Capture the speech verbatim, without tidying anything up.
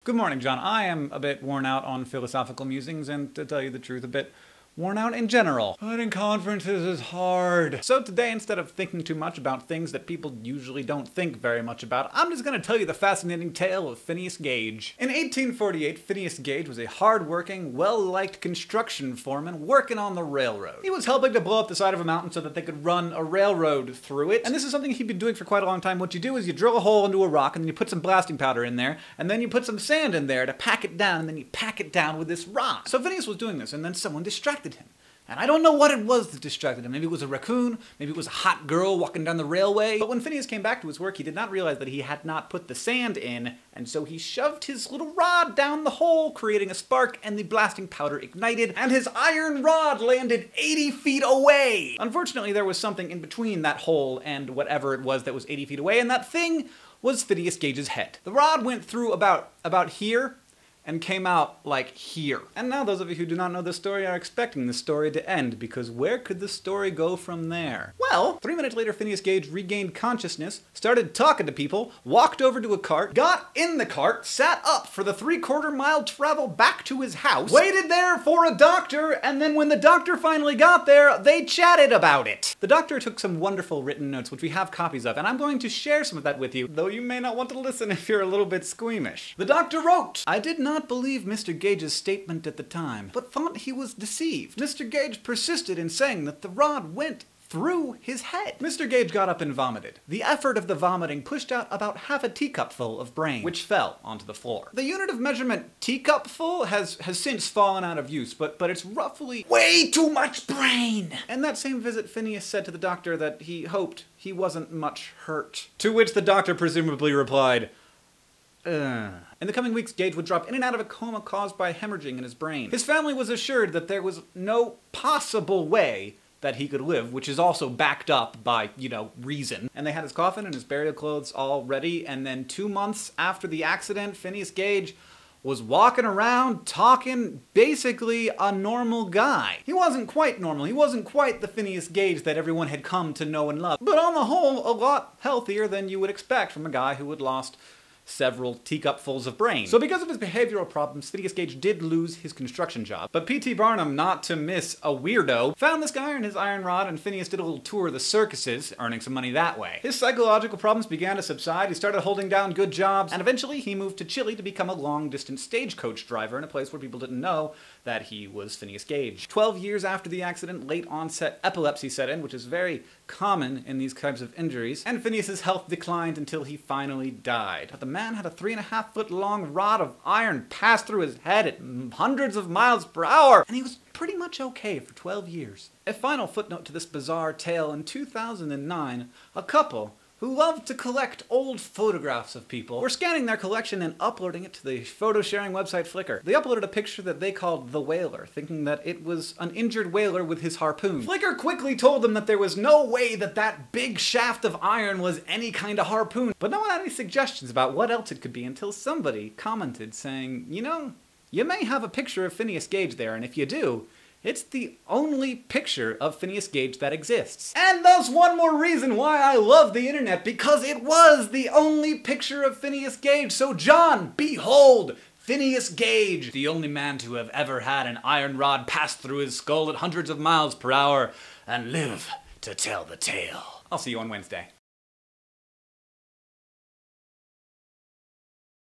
Good morning, John. I am a bit worn out on philosophical musings and, to tell you the truth, a bit worn out in general. Putting conferences is hard. So today, instead of thinking too much about things that people usually don't think very much about, I'm just gonna tell you the fascinating tale of Phineas Gage. In eighteen forty-eight, Phineas Gage was a hard-working, well-liked construction foreman working on the railroad. He was helping to blow up the side of a mountain so that they could run a railroad through it. And this is something he'd been doing for quite a long time. What you do is you drill a hole into a rock, and then you put some blasting powder in there, and then you put some sand in there to pack it down, and then you pack it down with this rock. So Phineas was doing this, and then someone distracted him. And I don't know what it was that distracted him. Maybe it was a raccoon, maybe it was a hot girl walking down the railway. But when Phineas came back to his work, he did not realize that he had not put the sand in, and so he shoved his little rod down the hole, creating a spark, and the blasting powder ignited, and his iron rod landed eighty feet away! Unfortunately, there was something in between that hole and whatever it was that was eighty feet away, and that thing was Phineas Gage's head. The rod went through about, about here, and came out like here. And now those of you who do not know this story are expecting the story to end, because where could the story go from there? Well, three minutes later, Phineas Gage regained consciousness, started talking to people, walked over to a cart, got in the cart, sat up for the three-quarter mile travel back to his house, waited there for a doctor, and then when the doctor finally got there, they chatted about it. The doctor took some wonderful written notes, which we have copies of, and I'm going to share some of that with you, though you may not want to listen if you're a little bit squeamish. The doctor wrote, "I did not believe Mister Gage's statement at the time, but thought he was deceived. Mister Gage persisted in saying that the rod went through his head." Mister Gage got up and vomited. The effort of the vomiting pushed out about half a teacupful of brain, which fell onto the floor. The unit of measurement teacupful has, has since fallen out of use, but, but it's roughly way too much brain. And that same visit, Phineas said to the doctor that he hoped he wasn't much hurt. To which the doctor presumably replied, Ugh. In the coming weeks, Gage would drop in and out of a coma caused by hemorrhaging in his brain. His family was assured that there was no possible way that he could live, which is also backed up by, you know, reason. And they had his coffin and his burial clothes all ready, and then two months after the accident, Phineas Gage was walking around talking basically a normal guy. He wasn't quite normal. He wasn't quite the Phineas Gage that everyone had come to know and love, but on the whole, a lot healthier than you would expect from a guy who had lost several teacupfuls of brain. So because of his behavioral problems, Phineas Gage did lose his construction job. But P T Barnum, not to miss a weirdo, found this guy and his iron rod, and Phineas did a little tour of the circuses, earning some money that way. His psychological problems began to subside, he started holding down good jobs, and eventually he moved to Chile to become a long-distance stagecoach driver in a place where people didn't know that he was Phineas Gage. Twelve years after the accident, late-onset epilepsy set in, which is very common in these types of injuries, and Phineas's health declined until he finally died. But the man had a three and a half foot long rod of iron pass through his head at hundreds of miles per hour, and he was pretty much okay for twelve years. A final footnote to this bizarre tale: in two thousand nine, a couple who loved to collect old photographs of people were scanning their collection and uploading it to the photo sharing website Flickr. They uploaded a picture that they called the whaler, thinking that it was an injured whaler with his harpoon. Flickr quickly told them that there was no way that that big shaft of iron was any kind of harpoon, but no one had any suggestions about what else it could be until somebody commented saying, you know, you may have a picture of Phineas Gage there, and if you do, it's the only picture of Phineas Gage that exists. And thus one more reason why I love the internet, because it was the only picture of Phineas Gage. So John, behold, Phineas Gage, the only man to have ever had an iron rod pass through his skull at hundreds of miles per hour and live to tell the tale. I'll see you on Wednesday.